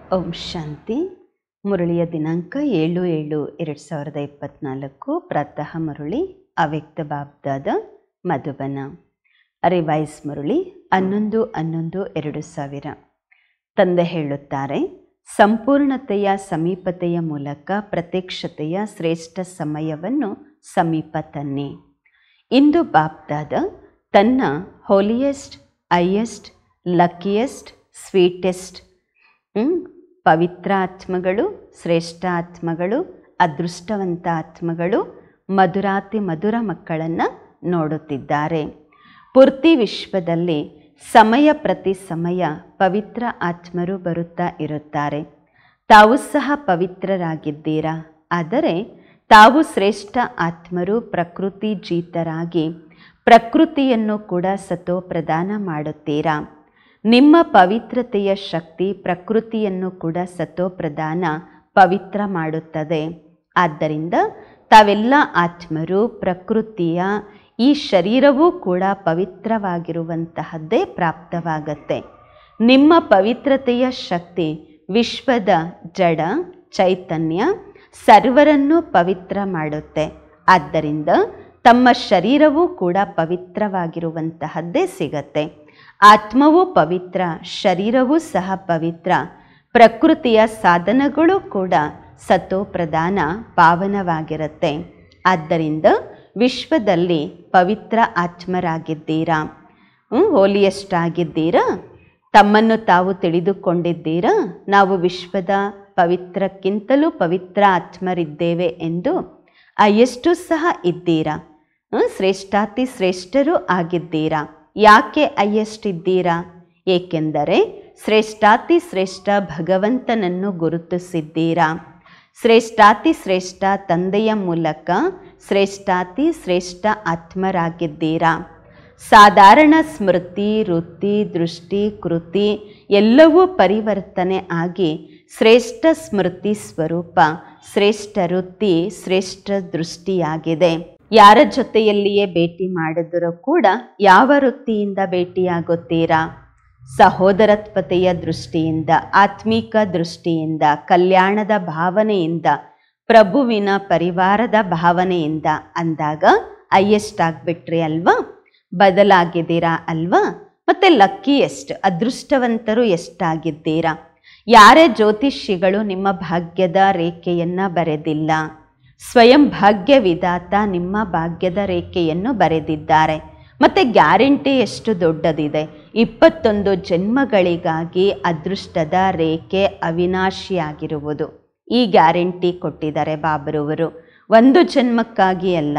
ಓಂ ಶಾಂತಿ. ಮುರಳಿಯ ದಿನಾಂಕ 7/7/2024. ಪ್ರಾತಃ ಮುರಳಿ ಅವ್ಯಕ್ತ ಬಾಬ್ದಾದ ಮಧುಬನ. ರಿವೈಸ್ ಮುರಳಿ 11/11/2000. ತಂದೆ ಹೇಳುತ್ತಾರೆ, ಸಂಪೂರ್ಣತೆಯ ಸಮೀಪತೆಯ ಮೂಲಕ ಪ್ರತ್ಯಕ್ಷತೆಯ ಶ್ರೇಷ್ಠ ಸಮಯವನ್ನು ಸಮೀಪ ತನ್ನಿ. ಇಂದು ಬಾಬ್ದಾದ ತನ್ನ ಹೋಲಿಯೆಸ್ಟ್, ಹೈಯೆಸ್ಟ್, ಲಕ್ಕಿಯೆಸ್ಟ್, ಸ್ವೀಟೆಸ್ಟ್ ಪವಿತ್ರ ಆತ್ಮಗಳು, ಶ್ರೇಷ್ಠ ಆತ್ಮಗಳು, ಅದೃಷ್ಟವಂತ ಆತ್ಮಗಳು, ಮಧುರಾತಿ ಮಧುರ ಮಕ್ಕಳನ್ನು ನೋಡುತ್ತಿದ್ದಾರೆ. ಪೂರ್ತಿ ವಿಶ್ವದಲ್ಲಿ ಸಮಯ ಪ್ರತಿ ಸಮಯ ಪವಿತ್ರ ಆತ್ಮರು ಬರುತ್ತಾ ಇರುತ್ತಾರೆ. ತಾವು ಸಹ ಪವಿತ್ರರಾಗಿದ್ದೀರಾ. ಆದರೆ ತಾವು ಶ್ರೇಷ್ಠ ಆತ್ಮರು ಪ್ರಕೃತಿ ಜೀತರಾಗಿ ಪ್ರಕೃತಿಯನ್ನು ಕೂಡ ಸತೋ ಪ್ರದಾನ ಮಾಡುತ್ತೀರಾ. ನಿಮ್ಮ ಪವಿತ್ರತೆಯ ಶಕ್ತಿ ಪ್ರಕೃತಿಯನ್ನು ಕೂಡ ಸತೋ ಪ್ರದಾನ ಪವಿತ್ರ ಮಾಡುತ್ತದೆ. ಆದ್ದರಿಂದ ತಾವೆಲ್ಲ ಆತ್ಮರು ಪ್ರಕೃತಿಯ ಈ ಶರೀರವೂ ಕೂಡ ಪವಿತ್ರವಾಗಿರುವಂತಹದ್ದೇ ಪ್ರಾಪ್ತವಾಗತ್ತೆ. ನಿಮ್ಮ ಪವಿತ್ರತೆಯ ಶಕ್ತಿ ವಿಶ್ವದ ಜಡ ಚೈತನ್ಯ ಸರ್ವರನ್ನು ಪವಿತ್ರ ಮಾಡುತ್ತೆ. ಆದ್ದರಿಂದ ತಮ್ಮ ಶರೀರವೂ ಕೂಡ ಪವಿತ್ರವಾಗಿರುವಂತಹದ್ದೇ ಸಿಗತ್ತೆ. ಆತ್ಮವೂ ಪವಿತ್ರ, ಶರೀರವೂ ಸಹ ಪವಿತ್ರ, ಪ್ರಕೃತಿಯ ಸಾಧನಗಳು ಕೂಡ ಸತೋ ಪ್ರಧಾನ ಪಾವನವಾಗಿರುತ್ತೆ. ಆದ್ದರಿಂದ ವಿಶ್ವದಲ್ಲಿ ಪವಿತ್ರ ಆತ್ಮರಾಗಿದ್ದೀರಾ, ಹೋಲಿಯೆಸ್ಟ್ ಆಗಿದ್ದೀರಾ. ತಮ್ಮನ್ನು ತಾವು ತಿಳಿದುಕೊಂಡಿದ್ದೀರಾ. ನಾವು ವಿಶ್ವದ ಪವಿತ್ರಕ್ಕಿಂತಲೂ ಪವಿತ್ರ ಆತ್ಮರಿದ್ದೇವೆ ಎಂದು. ಎಷ್ಟು ಸಹ ಇದ್ದೀರಾ. ಶ್ರೇಷ್ಠಾತಿ ಶ್ರೇಷ್ಠರೂ ಆಗಿದ್ದೀರಾ. ಯಾಕೆ ಹೈಯೆಸ್ಟ್ ಇದ್ದೀರಾ? ಏಕೆಂದರೆ ಶ್ರೇಷ್ಠಾತಿ ಶ್ರೇಷ್ಠ ಭಗವಂತನನ್ನು ಗುರುತಿಸಿದ್ದೀರಾ. ಶ್ರೇಷ್ಠಾತಿ ಶ್ರೇಷ್ಠ ತಂದೆಯ ಮೂಲಕ ಶ್ರೇಷ್ಠಾತಿ ಶ್ರೇಷ್ಠ ಆತ್ಮರಾಗಿದ್ದೀರಾ. ಸಾಧಾರಣ ಸ್ಮೃತಿ, ವೃತ್ತಿ, ದೃಷ್ಟಿ, ಕೃತಿ ಎಲ್ಲವೂ ಪರಿವರ್ತನೆ ಆಗಿ ಶ್ರೇಷ್ಠ ಸ್ಮೃತಿ ಸ್ವರೂಪ, ಶ್ರೇಷ್ಠ ವೃತ್ತಿ, ಶ್ರೇಷ್ಠ ದೃಷ್ಟಿಯಾಗಿದೆ. ಯಾರ ಜೊತೆಯಲ್ಲಿಯೇ ಭೇಟಿ ಮಾಡಿದರೂ ಕೂಡ ಯಾವ ವೃತ್ತಿಯಿಂದ ಭೇಟಿಯಾಗುತ್ತೀರಾ? ಸಹೋದರತ್ವತೆಯ ದೃಷ್ಟಿಯಿಂದ, ಆತ್ಮಿಕ ದೃಷ್ಟಿಯಿಂದ, ಕಲ್ಯಾಣದ ಭಾವನೆಯಿಂದ, ಪ್ರಭುವಿನ ಪರಿವಾರದ ಭಾವನೆಯಿಂದ ಅಂದಾಗ ಹೈಯೆಸ್ಟ್ ಆಗಿಬಿಟ್ರಿ ಅಲ್ವಾ? ಬದಲಾಗಿದ್ದೀರಾ ಅಲ್ವಾ? ಮತ್ತೆ ಲಕ್ಕಿಯೆಸ್ಟ್, ಅದೃಷ್ಟವಂತರು ಎಷ್ಟಾಗಿದ್ದೀರಾ? ಯಾರೇ ಜ್ಯೋತಿಷಿಗಳು ನಿಮ್ಮ ಭಾಗ್ಯದ ರೇಖೆಯನ್ನು ಬರೆದಿಲ್ಲ. ಸ್ವಯಂ ಭಾಗ್ಯ ವಿಧಾತ ನಿಮ್ಮ ಭಾಗ್ಯದ ರೇಖೆಯನ್ನು ಬರೆದಿದ್ದಾರೆ. ಮತ್ತು ಗ್ಯಾರಂಟಿ ಎಷ್ಟು ದೊಡ್ಡದಿದೆ. 21 ಜನ್ಮಗಳಿಗಾಗಿ ಅದೃಷ್ಟದ ರೇಖೆ ಅವಿನಾಶಿಯಾಗಿರುವುದು ಈ ಗ್ಯಾರಂಟಿ ಕೊಟ್ಟಿದ್ದಾರೆ ಬಾಬರವರು. 1 ಜನ್ಮಕ್ಕಾಗಿ ಅಲ್ಲ,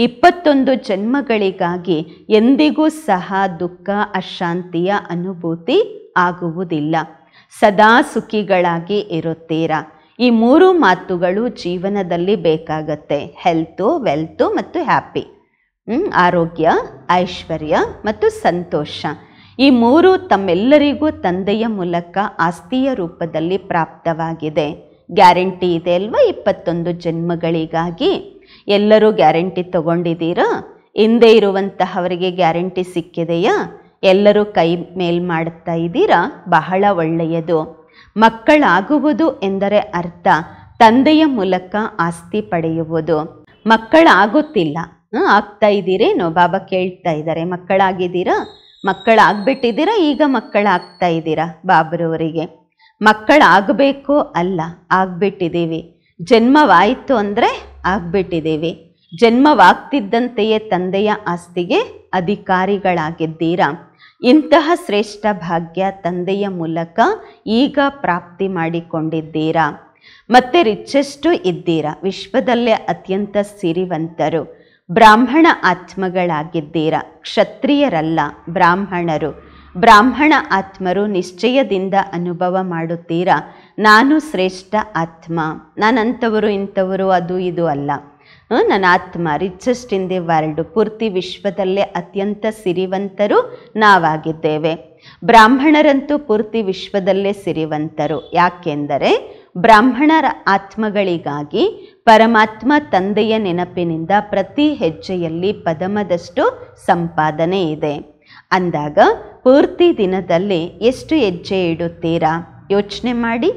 21 ಜನ್ಮಗಳಿಗಾಗಿ ಎಂದಿಗೂ ಸಹ ದುಃಖ ಅಶಾಂತಿಯ ಅನುಭೂತಿ ಆಗುವುದಿಲ್ಲ. ಸದಾ ಸುಖಿಗಳಾಗಿ ಇರುತ್ತೀರಾ. ಈ 3 ಮಾತುಗಳು ಜೀವನದಲ್ಲಿ ಬೇಕಾಗತ್ತೆ. ಹೆಲ್ತು, ವೆಲ್ತು ಮತ್ತು ಹ್ಯಾಪಿ. ಆರೋಗ್ಯ, ಐಶ್ವರ್ಯ ಮತ್ತು ಸಂತೋಷ. ಈ 3 ತಮ್ಮೆಲ್ಲರಿಗೂ ತಂದೆಯ ಮೂಲಕ ಆಸ್ತಿಯ ರೂಪದಲ್ಲಿ ಪ್ರಾಪ್ತವಾಗಿದೆ. ಗ್ಯಾರಂಟಿ ಇದೆ ಅಲ್ವಾ? 21 ಜನ್ಮಗಳಿಗಾಗಿ ಎಲ್ಲರೂ ಗ್ಯಾರಂಟಿ ತಗೊಂಡಿದ್ದೀರಾ? ಹಿಂದೆ ಇರುವಂತಹವರಿಗೆ ಗ್ಯಾರಂಟಿ ಸಿಕ್ಕಿದೆಯಾ? ಎಲ್ಲರೂ ಕೈ ಮೇಲ್ ಮಾಡ್ತಾ ಇದ್ದೀರಾ? ಬಹಳ ಒಳ್ಳೆಯದು. ಮಕ್ಕಳಾಗುವುದು ಎಂದರೆ ಅರ್ಥ ತಂದೆಯ ಮೂಲಕ ಆಸ್ತಿ ಪಡೆಯುವುದು. ಮಕ್ಕಳಾಗುತ್ತಿಲ್ಲ, ಆಗ್ತಾ ಇದ್ದೀರೇನೋ? ಬಾಬಾ ಕೇಳ್ತಾ ಇದ್ದಾರೆ, ಮಕ್ಕಳಾಗಿದ್ದೀರಾ? ಮಕ್ಕಳಾಗ್ಬಿಟ್ಟಿದ್ದೀರಾ? ಈಗ ಮಕ್ಕಳಾಗ್ತಾ ಇದ್ದೀರಾ? ಬಾಬರವರಿಗೆ ಮಕ್ಕಳಾಗಬೇಕು ಅಲ್ಲ, ಆಗ್ಬಿಟ್ಟಿದ್ದೀವಿ. ಜನ್ಮವಾಯಿತು ಅಂದರೆ ಆಗ್ಬಿಟ್ಟಿದ್ದೀವಿ. ಜನ್ಮವಾಗ್ತಿದ್ದಂತೆಯೇ ತಂದೆಯ ಆಸ್ತಿಗೆ ಅಧಿಕಾರಿಗಳಾಗಿದ್ದೀರಾ. ಇಂತಹ ಶ್ರೇಷ್ಠ ಭಾಗ್ಯ ತಂದೆಯ ಮೂಲಕ ಈಗ ಪ್ರಾಪ್ತಿ ಮಾಡಿಕೊಂಡಿದ್ದೀರಾ. ಮತ್ತೆ ರಿಚೆಸ್ಟು ಇದ್ದೀರಾ. ವಿಶ್ವದಲ್ಲೇ ಅತ್ಯಂತ ಸಿರಿವಂತರು ಬ್ರಾಹ್ಮಣ ಆತ್ಮಗಳಾಗಿದ್ದೀರಾ. ಕ್ಷತ್ರಿಯರಲ್ಲ, ಬ್ರಾಹ್ಮಣರು. ಬ್ರಾಹ್ಮಣ ಆತ್ಮರು ನಿಶ್ಚಯದಿಂದ ಅನುಭವ ಮಾಡುತ್ತೀರಾ, ನಾನು ಶ್ರೇಷ್ಠ ಆತ್ಮ, ನಾನಂಥವರು ಇಂಥವರು ಅದು ಇದು ಅಲ್ಲ. ನನ್ನ ಆತ್ಮ ರಿಚೆಸ್ಟ್ ಇನ್ ದಿ ವರ್ಲ್ಡ್. ಪೂರ್ತಿ ವಿಶ್ವದಲ್ಲೇ ಅತ್ಯಂತ ಸಿರಿವಂತರು ನಾವಾಗಿದ್ದೇವೆ. ಬ್ರಾಹ್ಮಣರಂತೂ ಪೂರ್ತಿ ವಿಶ್ವದಲ್ಲೇ ಸಿರಿವಂತರು. ಯಾಕೆಂದರೆ ಬ್ರಾಹ್ಮಣರ ಆತ್ಮಗಳಿಗಾಗಿ ಪರಮಾತ್ಮ ತಂದೆಯ ನೆನಪಿನಿಂದ ಪ್ರತಿ ಹೆಜ್ಜೆಯಲ್ಲಿ ಪದಮದಷ್ಟು ಸಂಪಾದನೆ ಇದೆ. ಅಂದಾಗ ಪೂರ್ತಿ ದಿನದಲ್ಲಿ ಎಷ್ಟು ಹೆಜ್ಜೆ ಇಡುತ್ತೀರಾ? ಯೋಚನೆ ಮಾಡಿ.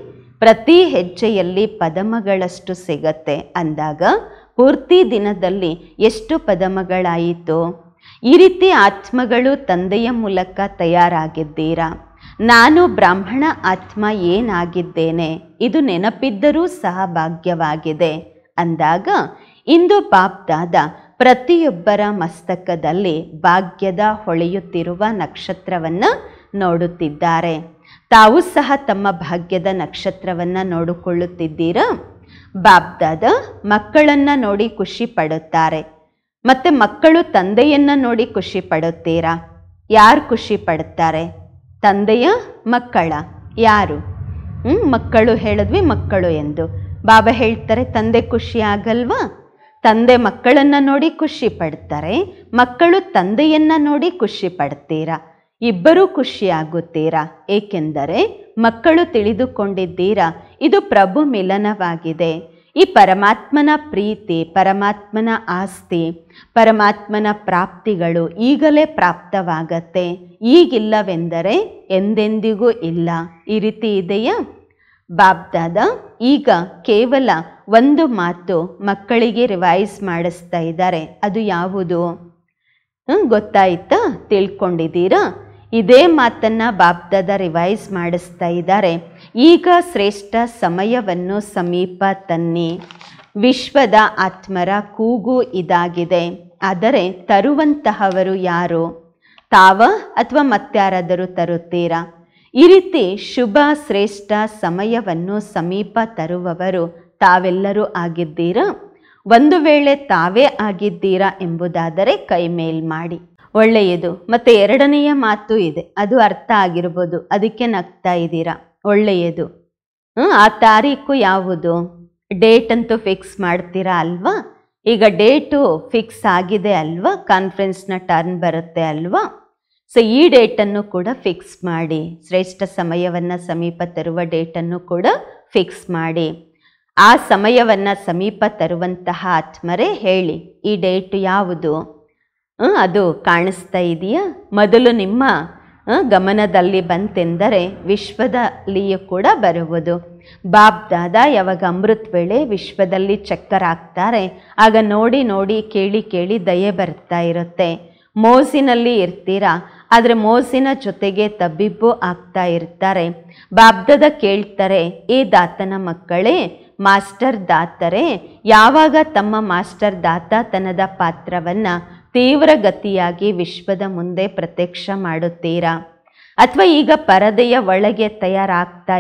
ಪ್ರತಿ ಹೆಜ್ಜೆಯಲ್ಲಿ ಪದಮಗಳಷ್ಟು ಸಿಗತ್ತೆ ಅಂದಾಗ ಪೂರ್ತಿ ದಿನದಲ್ಲಿ ಎಷ್ಟು ಪದಮಗಳಾಯಿತು? ಈ ರೀತಿ ಆತ್ಮಗಳು ತಂದೆಯ ಮೂಲಕ ತಯಾರಾಗಿದ್ದೀರಾ. ನಾನು ಬ್ರಾಹ್ಮಣ ಆತ್ಮ ಏನಾಗಿದ್ದೇನೆ ಇದು ನೆನಪಿದ್ದರೂ ಸಹ ಭಾಗ್ಯವಾಗಿದೆ ಅಂದಾಗ ಇಂದು ಬಾಪ್ದಾದ ಪ್ರತಿಯೊಬ್ಬರ ಮಸ್ತಕದಲ್ಲಿ ಭಾಗ್ಯದ ಹೊಳೆಯುತ್ತಿರುವ ನಕ್ಷತ್ರವನ್ನು ನೋಡುತ್ತಿದ್ದಾರೆ. ತಾವು ಸಹ ತಮ್ಮ ಭಾಗ್ಯದ ನಕ್ಷತ್ರವನ್ನು ನೋಡಿಕೊಳ್ಳುತ್ತಿದ್ದೀರಾ. ಬಾಪ್ದಾದ ಮಕ್ಕಳನ್ನು ನೋಡಿ ಖುಷಿ ಪಡುತ್ತಾರೆ. ಮತ್ತು ಮಕ್ಕಳು ತಂದೆಯನ್ನು ನೋಡಿ ಖುಷಿ ಪಡುತ್ತೀರಾ? ಯಾರು ಖುಷಿ ಪಡುತ್ತಾರೆ? ತಂದೆಯ ಮಕ್ಕಳ? ಯಾರು? ಮಕ್ಕಳು ಹೇಳಿದ್ವಿ, ಮಕ್ಕಳು ಎಂದು. ಬಾಬಾ ಹೇಳ್ತಾರೆ ತಂದೆ ಖುಷಿ ಆಗಲ್ವಾ? ತಂದೆ ಮಕ್ಕಳನ್ನು ನೋಡಿ ಖುಷಿ ಪಡ್ತಾರೆ, ಮಕ್ಕಳು ತಂದೆಯನ್ನು ನೋಡಿ ಖುಷಿ ಪಡ್ತೀರಾ. ಇಬ್ಬರೂ ಖುಷಿಯಾಗುತ್ತೀರಾ. ಏಕೆಂದರೆ ಮಕ್ಕಳು ತಿಳಿದುಕೊಂಡಿದ್ದೀರಾ ಇದು ಪ್ರಭು ಮಿಲನವಾಗಿದೆ. ಈ ಪರಮಾತ್ಮನ ಪ್ರೀತಿ, ಪರಮಾತ್ಮನ ಆಸ್ತಿ, ಪರಮಾತ್ಮನ ಪ್ರಾಪ್ತಿಗಳು ಈಗಲೇ ಪ್ರಾಪ್ತವಾಗತ್ತೆ. ಈಗಿಲ್ಲವೆಂದರೆ ಎಂದೆಂದಿಗೂ ಇಲ್ಲ. ಈ ರೀತಿ ಇದೆಯಾ? ಬಾಬ್ದಾದ ಈಗ ಕೇವಲ ಒಂದು ಮಾತು ಮಕ್ಕಳಿಗೆ ರಿವೈಸ್ ಮಾಡಿಸ್ತಾ ಇದ್ದಾರೆ. ಅದು ಯಾವುದು ಗೊತ್ತಾಯ್ತಾ? ತಿಳ್ಕೊಂಡಿದ್ದೀರಾ? ಇದೇ ಮಾತನ್ನು ಬಾಬ್ದಾದ ರಿವೈಸ್ ಮಾಡಿಸ್ತಾ ಇದ್ದಾರೆ. ಈಗ ಶ್ರೇಷ್ಠ ಸಮಯವನ್ನು ಸಮೀಪ ತನ್ನಿ. ವಿಶ್ವದ ಆತ್ಮರ ಕೂಗು ಇದಾಗಿದೆ. ಆದರೆ ತರುವಂತಹವರು ಯಾರು? ತಾವ ಅಥವಾ ಮತ್ತಾರಾದರೂ ತರುತ್ತೀರಾ? ಈ ರೀತಿ ಶುಭ ಶ್ರೇಷ್ಠ ಸಮಯವನ್ನು ಸಮೀಪ ತರುವವರು ತಾವೆಲ್ಲರೂ ಆಗಿದ್ದೀರಾ? ಒಂದು ವೇಳೆ ತಾವೇ ಆಗಿದ್ದೀರಾ ಎಂಬುದಾದರೆ ಕೈ ಮೇಲ್ ಮಾಡಿ. ಒಳ್ಳೆಯದು. ಮತ್ತು ಎರಡನೆಯ ಮಾತು ಇದೆ, ಅದು ಅರ್ಥ ಆಗಿರ್ಬೋದು, ಅದಕ್ಕೆ ನಗ್ತಾ ಇದ್ದೀರಾ. ಒಳ್ಳೆಯದು. ಆ ತಾರೀಕು ಯಾವುದು? ಡೇಟ್ ಅಂತೂ ಫಿಕ್ಸ್ ಮಾಡ್ತೀರಾ ಅಲ್ವಾ? ಈಗ ಡೇಟು ಫಿಕ್ಸ್ ಆಗಿದೆ ಅಲ್ವಾ? ಕಾನ್ಫರೆನ್ಸ್ನ ಟರ್ನ್ ಬರುತ್ತೆ ಅಲ್ವಾ? ಸೊ ಈ ಡೇಟನ್ನು ಕೂಡ ಫಿಕ್ಸ್ ಮಾಡಿ. ಶ್ರೇಷ್ಠ ಸಮಯವನ್ನು ಸಮೀಪ ತರುವ ಡೇಟನ್ನು ಕೂಡ ಫಿಕ್ಸ್ ಮಾಡಿ. ಆ ಸಮಯವನ್ನು ಸಮೀಪ ತರುವಂತಹ ಆತ್ಮರೇ ಹೇಳಿ, ಈ ಡೇಟ್ ಯಾವುದು? ಅದು ಕಾಣಿಸ್ತಾ ಇದೆಯಾ? ಮೊದಲು ನಿಮ್ಮ ಗಮನದಲ್ಲಿ ಬಂತೆಂದರೆ ವಿಶ್ವದಲ್ಲಿಯೂ ಕೂಡ ಬರುವುದು. ಬಾಬ್ದಾದ ಯಾವಾಗ ಅಮೃತ್ ವೇಳೆ ವಿಶ್ವದಲ್ಲಿ ಚಕ್ಕರ್ ಹಾಕ್ತಾರೆ, ಆಗ ನೋಡಿ ನೋಡಿ ಕೇಳಿ ಕೇಳಿ ದಯೆ ಬರ್ತಾ ಇರುತ್ತೆ. ಮೋಸಿನಲ್ಲಿ ಇರ್ತೀರಾ, ಆದರೆ ಮೋಸಿನ ಜೊತೆಗೆ ತಬ್ಬಿಬ್ಬು ಆಗ್ತಾ ಇರ್ತಾರೆ. ಬಾಬ್ದಾದ ಕೇಳ್ತಾರೆ, ಏ ದಾತನ ಮಕ್ಕಳೇ, ಮಾಸ್ಟರ್ ದಾತರೇ, ಯಾವಾಗ ತಮ್ಮ ಮಾಸ್ಟರ್ ದಾತತನದ ಪಾತ್ರವನ್ನು ತೀವ್ರಗತಿಯಾಗಿ ವಿಶ್ವದ ಮುಂದೆ ಪ್ರತ್ಯಕ್ಷ ಮಾಡುತ್ತೀರಾ? ಅಥವಾ ಈಗ ಪರದೆಯ ಒಳಗೆ ತಯಾರಾಗ್ತಾ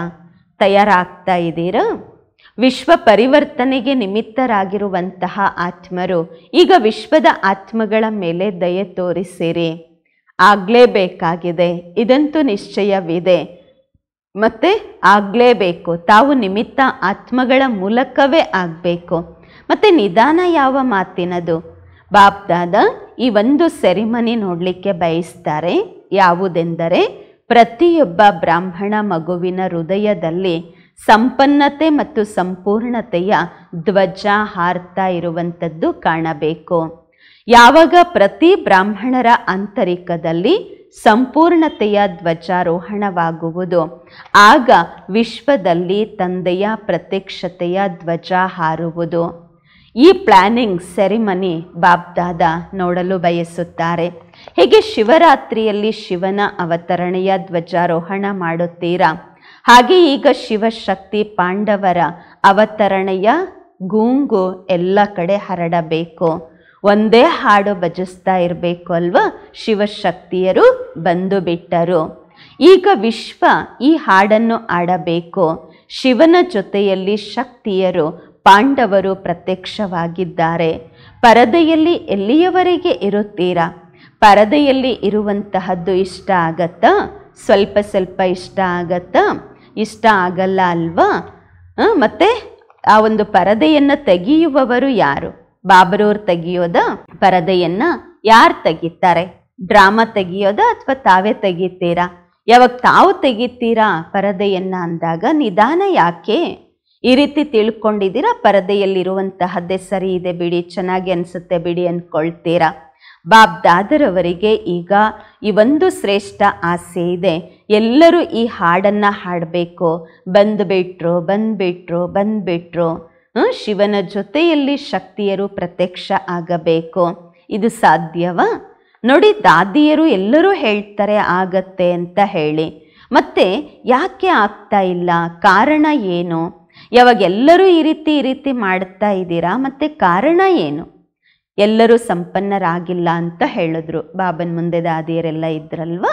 ಇದ್ದೀರಾ? ವಿಶ್ವ ಪರಿವರ್ತನೆಗೆ ನಿಮಿತ್ತರಾಗಿರುವಂತಹ ಆತ್ಮರು ಈಗ ವಿಶ್ವದ ಆತ್ಮಗಳ ಮೇಲೆ ದಯೆ ತೋರಿಸಿರಿ. ಆಗಲೇಬೇಕಾಗಿದೆ, ಇದಂತೂ ನಿಶ್ಚಯವಿದೆ. ಮತ್ತು ಆಗಲೇಬೇಕು. ತಾವು ನಿಮಿತ್ತ ಆತ್ಮಗಳ ಮೂಲಕವೇ ಆಗಬೇಕು. ಮತ್ತು ನಿಧಾನ ಯಾವ ಮಾತಿನದು? ಬಾಬ್ದಾದ ಈ ಒಂದು ಸೆರಿಮನಿ ನೋಡಲಿಕ್ಕೆ ಬಯಸ್ತಾರೆ. ಯಾವುದೆಂದರೆ ಪ್ರತಿಯೊಬ್ಬ ಬ್ರಾಹ್ಮಣ ಮಗುವಿನ ಹೃದಯದಲ್ಲಿ ಸಂಪನ್ನತೆ ಮತ್ತು ಸಂಪೂರ್ಣತೆಯ ಧ್ವಜ ಹಾರ್ತಾ ಇರುವಂಥದ್ದು ಕಾಣಬೇಕು. ಯಾವಾಗ ಪ್ರತಿ ಬ್ರಾಹ್ಮಣರ ಆಂತರಿಕದಲ್ಲಿ ಸಂಪೂರ್ಣತೆಯ ಧ್ವಜಾರೋಹಣವಾಗುವುದು, ಆಗ ವಿಶ್ವದಲ್ಲಿ ತಂದೆಯ ಪ್ರತ್ಯಕ್ಷತೆಯ ಧ್ವಜ ಹಾರುವುದು. ಈ ಪ್ಲಾನಿಂಗ್ ಸೆರಿಮನಿ ಬಾಬ್ದಾದ ನೋಡಲು ಬಯಸುತ್ತಾರೆ. ಹೇಗೆ ಶಿವರಾತ್ರಿಯಲ್ಲಿ ಶಿವನ ಅವತರಣೆಯ ಧ್ವಜಾರೋಹಣ ಮಾಡುತ್ತೀರಾ, ಹಾಗೆ ಈಗ ಶಿವಶಕ್ತಿ ಪಾಂಡವರ ಅವತರಣೆಯ ಗೂಂಗು ಎಲ್ಲ ಕಡೆ ಹರಡಬೇಕು. ಒಂದೇ ಹಾಡು ಭಜಿಸ್ತಾ ಇರಬೇಕು ಅಲ್ವಾ? ಶಿವಶಕ್ತಿಯರು ಬಂದು ಬಿಟ್ಟರು. ಈಗ ವಿಶ್ವ ಈ ಹಾಡನ್ನು ಆಡಬೇಕು. ಶಿವನ ಜೊತೆಯಲ್ಲಿ ಶಕ್ತಿಯರು ಪಾಂಡವರು ಪ್ರತ್ಯಕ್ಷವಾಗಿದ್ದಾರೆ. ಪರದೆಯಲ್ಲಿ ಎಲ್ಲಿಯವರೆಗೆ ಇರುತ್ತೀರಾ? ಪರದೆಯಲ್ಲಿ ಇರುವಂತಹದ್ದು ಇಷ್ಟ ಆಗತ್ತಾ? ಸ್ವಲ್ಪ ಸ್ವಲ್ಪ ಇಷ್ಟ ಆಗತ್ತಾ? ಇಷ್ಟ ಆಗಲ್ಲ ಅಲ್ವಾ? ಮತ್ತೆ ಆ ಒಂದು ಪರದೆಯನ್ನು ತೆಗೆಯುವವರು ಯಾರು? ಬಾಬರವ್ರು ತೆಗಿಯೋದ? ಪರದೆಯನ್ನು ಯಾರು ತೆಗಿತಾರೆ? ಡ್ರಾಮಾ ತೆಗಿಯೋದ ಅಥವಾ ತಾವೇ ತೆಗಿತೀರಾ? ಯಾವಾಗ ತಾವು ತೆಗಿತೀರಾ ಪರದೆಯನ್ನು ಅಂದಾಗ ನಿಧಾನ ಯಾಕೆ? ಈ ರೀತಿ ತಿಳ್ಕೊಂಡಿದ್ದೀರಾ? ಪರದೆಯಲ್ಲಿರುವಂತಹದ್ದೇ ಸರಿ ಇದೆ ಬಿಡಿ, ಚೆನ್ನಾಗಿ ಅನಿಸುತ್ತೆ ಬಿಡಿ ಅಂದ್ಕೊಳ್ತೀರಾ. ಬಾಬ್ದಾದರವರಿಗೆ ಈಗ ಈ ಒಂದು ಶ್ರೇಷ್ಠ ಆಸೆ ಇದೆ, ಎಲ್ಲರೂ ಈ ಹಾಡನ್ನು ಹಾಡಬೇಕು. ಬಂದ್ಬಿಟ್ರು ಶಿವನ ಜೊತೆಯಲ್ಲಿ ಶಕ್ತಿಯರು ಪ್ರತ್ಯಕ್ಷ ಆಗಬೇಕು. ಇದು ಸಾಧ್ಯವಾ? ನೋಡಿ, ದಾದಿಯರು ಎಲ್ಲರೂ ಹೇಳ್ತಾರೆ ಆಗತ್ತೆ ಅಂತ ಹೇಳಿ, ಮತ್ತೆ ಯಾಕೆ ಆಗ್ತಾ ಇಲ್ಲ, ಕಾರಣ ಏನು? ಯಾವಾಗ ಎಲ್ಲರೂ ಈ ರೀತಿ ಮಾಡ್ತಾ ಇದ್ದೀರಾ, ಮತ್ತೆ ಕಾರಣ ಏನು? ಎಲ್ಲರೂ ಸಂಪನ್ನರಾಗಿಲ್ಲ ಅಂತ ಹೇಳಿದ್ರು. ಬಾಬನ ಮುಂದೆ ದಾದಿಯರೆಲ್ಲ ಇದ್ರಲ್ವಾ,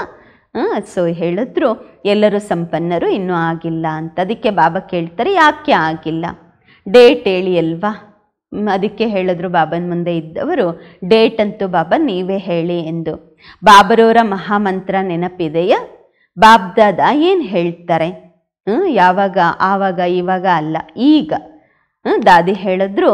ಸೊ ಹೇಳಿದ್ರು ಎಲ್ಲರೂ ಸಂಪನ್ನರು ಇನ್ನೂ ಆಗಿಲ್ಲ ಅಂತ. ಅದಕ್ಕೆ ಬಾಬಾ ಕೇಳ್ತಾರೆ ಯಾಕೆ ಆಗಿಲ್ಲ, ಡೇಟ್ ಹೇಳಿ ಅಲ್ವಾ. ಅದಕ್ಕೆ ಹೇಳಿದ್ರು ಬಾಬನ ಮುಂದೆ ಇದ್ದವರು, ಡೇಟ್ ಅಂತೂ ಬಾಬಾ ನೀವೇ ಹೇಳಿ ಎಂದು. ಬಾಬರವರ ಮಹಾಮಂತ್ರ ನೆನಪಿದೆಯಾ? ಬಾಬ್ದಾದ ಏನು ಹೇಳ್ತಾರೆ? ಯಾವಾಗ, ಆವಾಗ, ಇವಾಗ ಅಲ್ಲ, ಈಗ. ದಾದಿ ಹೇಳಿದ್ರು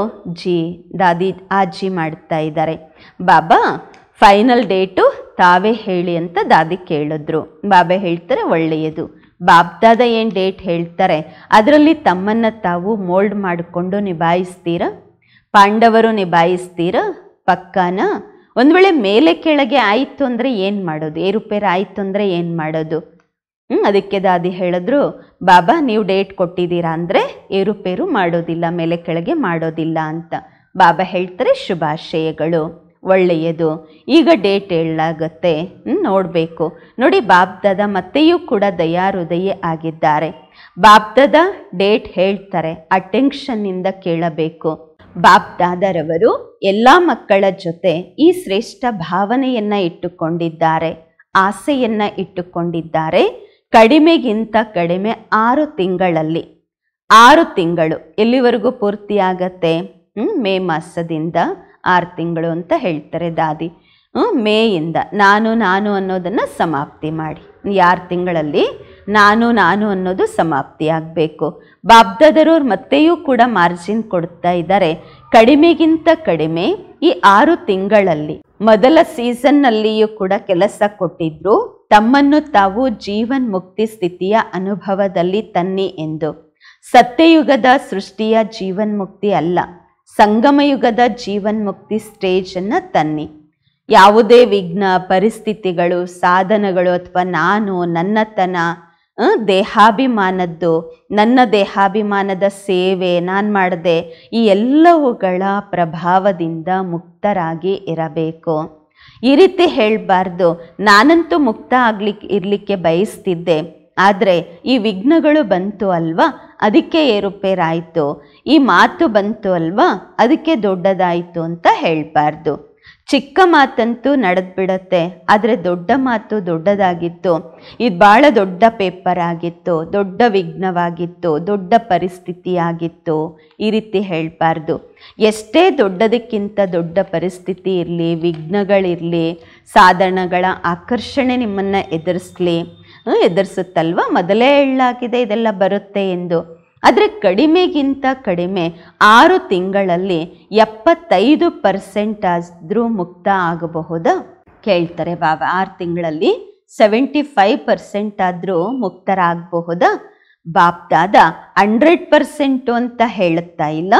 ದಾದಿ ಆಜಿ ಮಾಡ್ತಾ ಇದ್ದಾರೆ. ಬಾಬಾ ಫೈನಲ್ ಡೇಟು ತಾವೇ ಹೇಳಿ ಅಂತ ದಾದಿ ಕೇಳಿದ್ರು. ಬಾಬಾ ಹೇಳ್ತಾರೆ ಒಳ್ಳೆಯದು. ಬಾಬ್ದಾದ ಏನು ಡೇಟ್ ಹೇಳ್ತಾರೆ ಅದರಲ್ಲಿ ತಮ್ಮನ್ನು ತಾವು ಮೋಲ್ಡ್ ಮಾಡಿಕೊಂಡು ನಿಭಾಯಿಸ್ತೀರಾ? ಪಾಂಡವರು ನಿಭಾಯಿಸ್ತೀರಾ? ಪಕ್ಕಾನ? ಒಂದು ವೇಳೆ ಮೇಲೆ ಕೆಳಗೆ ಆಯಿತು ಅಂದರೆ ಏನು ಮಾಡೋದು? ಏರುಪೇರು ಆಯಿತು ಅಂದರೆ ಏನು ಮಾಡೋದು? ಅದಕ್ಕೆ ದಾದಿ ಹೇಳಿದ್ರು, ಬಾಬಾ ನೀವು ಡೇಟ್ ಕೊಟ್ಟಿದ್ದೀರಾ ಅಂದರೆ ಏರುಪೇರು ಮಾಡೋದಿಲ್ಲ, ಮೇಲೆ ಕೆಳಗೆ ಮಾಡೋದಿಲ್ಲ ಅಂತ. ಬಾಬಾ ಹೇಳ್ತಾರೆ ಶುಭಾಶಯಗಳು, ಒಳ್ಳೆಯದು. ಈಗ ಡೇಟ್ ಹೇಳಲಾಗತ್ತೆ, ನೋಡಬೇಕು. ನೋಡಿ, ಬಾಬ್ದಾದ ಮತ್ತೆಯೂ ಕೂಡ ದಯಾಹೃದಯ ಆಗಿದ್ದಾರೆ. ಬಾಬ್ದಾದ ಡೇಟ್ ಹೇಳ್ತಾರೆ, ಅಟೆನ್ಷನ್ನಿಂದ ಕೇಳಬೇಕು. ಬಾಬ್ದಾದರವರು ಎಲ್ಲ ಮಕ್ಕಳ ಜೊತೆ ಈ ಶ್ರೇಷ್ಠ ಭಾವನೆಯನ್ನು ಇಟ್ಟುಕೊಂಡಿದ್ದಾರೆ, ಆಸೆಯನ್ನು ಇಟ್ಟುಕೊಂಡಿದ್ದಾರೆ. ಕಡಿಮೆಗಿಂತ ಕಡಿಮೆ 6 ತಿಂಗಳಲ್ಲಿ, 6 ತಿಂಗಳು ಎಲ್ಲಿವರೆಗೂ ಪೂರ್ತಿಯಾಗತ್ತೆ? ಮೇ ಮಾಸದಿಂದ 6 ತಿಂಗಳು ಅಂತ ಹೇಳ್ತಾರೆ ದಾದಿ. ಮೇಯಿಂದ ನಾನು ಅನ್ನೋದನ್ನು ಸಮಾಪ್ತಿ ಮಾಡಿ. 6 ತಿಂಗಳಲ್ಲಿ ನಾನು ಅನ್ನೋದು ಸಮಾಪ್ತಿ ಆಗಬೇಕು. ಬಾಬ್ದಾದರವ್ರು ಮತ್ತೆಯೂ ಕೂಡ ಮಾರ್ಜಿನ್ ಕೊಡ್ತಾ ಇದ್ದಾರೆ. ಕಡಿಮೆಗಿಂತ ಕಡಿಮೆ ಈ 6 ತಿಂಗಳಲ್ಲಿ ಮೊದಲ ಸೀಸನ್ನಲ್ಲಿಯೂ ಕೂಡ ಕೆಲಸ ಕೊಟ್ಟಿದ್ರು, ತಮ್ಮನ್ನು ತಾವು ಜೀವನ್ ಮುಕ್ತಿ ಸ್ಥಿತಿಯ ಅನುಭವದಲ್ಲಿ ತನ್ನಿ ಎಂದು. ಸತ್ಯಯುಗದ ಸೃಷ್ಟಿಯ ಜೀವನ್ಮುಕ್ತಿ ಅಲ್ಲ, ಸಂಗಮಯುಗದ ಜೀವನ್ಮುಕ್ತಿ ಸ್ಟೇಜನ್ನು ತನ್ನಿ. ಯಾವುದೇ ವಿಘ್ನ, ಪರಿಸ್ಥಿತಿಗಳು, ಸಾಧನಗಳು ಅಥವಾ ನಾನು, ನನ್ನತನ, ದೇಹಾಭಿಮಾನದ್ದು, ನನ್ನ ದೇಹಾಭಿಮಾನದ ಸೇವೆ ನಾನು ಮಾಡಿದೆ, ಈ ಎಲ್ಲವುಗಳ ಪ್ರಭಾವದಿಂದ ಮುಕ್ತರಾಗಿ ಇರಬೇಕು. ಈ ರೀತಿ ಹೇಳಬಾರ್ದು, ನಾನಂತೂ ಮುಕ್ತ ಇರಲಿಕ್ಕೆ ಬಯಸ್ತಿದ್ದೆ, ಆದರೆ ಈ ವಿಘ್ನಗಳು ಬಂತು ಅಲ್ವಾ, ಅದಕ್ಕೆ ಏರುಪೇರಾಯಿತು, ಈ ಮಾತು ಬಂತು ಅಲ್ವಾ, ಅದಕ್ಕೆ ದೊಡ್ಡದಾಯಿತು ಅಂತ ಹೇಳಬಾರ್ದು. ಚಿಕ್ಕ ಮಾತಂತೂ ನಡೆದ್ಬಿಡತ್ತೆ, ಆದರೆ ದೊಡ್ಡ ಮಾತು ದೊಡ್ಡದಾಗಿತ್ತು, ಇದು ಭಾಳ ದೊಡ್ಡ ಪೇಪರ್ ಆಗಿತ್ತು, ದೊಡ್ಡ ವಿಘ್ನವಾಗಿತ್ತು, ದೊಡ್ಡ ಪರಿಸ್ಥಿತಿಯಾಗಿತ್ತು, ಈ ರೀತಿ ಹೇಳಬಾರ್ದು. ಎಷ್ಟೇ ದೊಡ್ಡದಕ್ಕಿಂತ ದೊಡ್ಡ ಪರಿಸ್ಥಿತಿ ಇರಲಿ, ವಿಘ್ನಗಳಿರಲಿ, ಸಾಧನಗಳ ಆಕರ್ಷಣೆ ನಿಮ್ಮನ್ನು ಎದುರಿಸುತ್ತಲ್ವ, ಮೊದಲೇ ಹೇಳಲಾಗಿದೆ ಇದೆಲ್ಲ ಬರುತ್ತೆ ಎಂದು. ಆದರೆ ಕಡಿಮೆಗಿಂತ ಕಡಿಮೆ 6 ತಿಂಗಳಲ್ಲಿ 75% ಆದರೂ ಮುಕ್ತ ಆಗಬಹುದಾ? ಕೇಳ್ತಾರೆ ಬಾಬಾ. 6 ತಿಂಗಳಲ್ಲಿ 75% ಆದರೂ ಮುಕ್ತರಾಗಬಹುದಾ? ಬಾಪ್ದಾದ 100% ಅಂತ ಹೇಳುತ್ತಾ ಇಲ್ಲ,